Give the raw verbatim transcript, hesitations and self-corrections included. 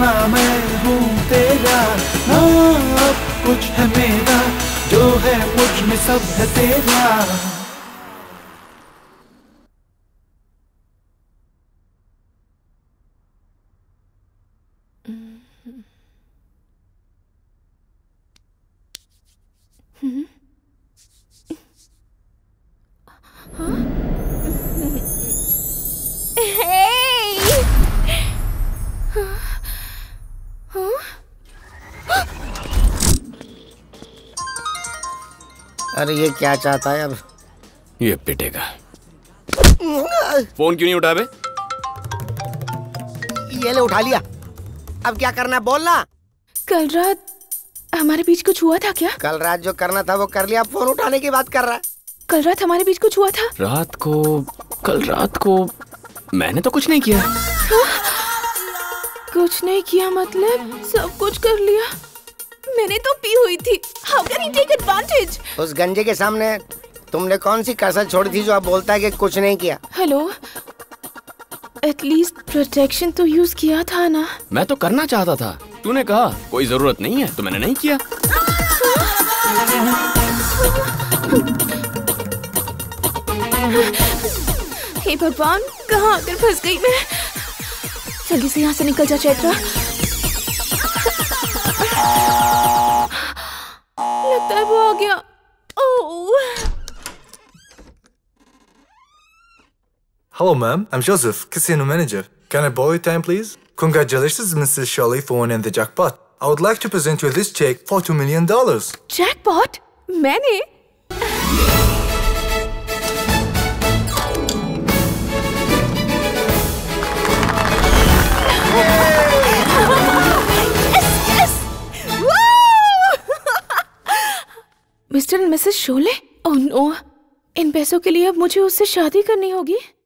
हाँ मैं हूँ तेरा, हाँ अब कुछ है मेरा, जो है मुझ में सब है तेरा। अरे ये क्या चाहता है अब? ये पिटेगा। फोन क्यों नहीं उठा बे? ये ले उठा लिया। अब क्या करना है बोलना। कल रात हमारे बीच कुछ हुआ था क्या? कल रात जो करना था वो कर लिया, फोन उठाने की बात कर रहा है। कल रात हमारे बीच कुछ हुआ था? रात को कल रात को मैंने तो कुछ नहीं किया। हाँ? कुछ नहीं किया मतलब सब कुछ कर लिया? मैंने तो पी हुई थी। How can he take advantage? उस गंजे के सामने तुमने कौन सी कसर छोड़ी थी जो आप बोलता है कि कुछ नहीं किया? हेलो, एटलीस्ट प्रोटेक्शन तो यूज किया था ना? मैं तो करना चाहता था, तूने कहा कोई जरूरत नहीं है तो मैंने नहीं किया। हे भगवान, कहाँ आकर फंस गई मैं। जल्दी से यहाँ से निकल जा चैत्रा। लगता है वो आ गया। Oh. Hello, ma'am. I'm Joseph, casino manager. Can I borrow your time, please? Congratulations, Missus Shirley, for winning the jackpot. I would like to present you this check for two million dollars. Jackpot? मैंने? Mister and missus Sholay? Oh no, इन पैसों के लिए अब मुझे उससे शादी करनी होगी।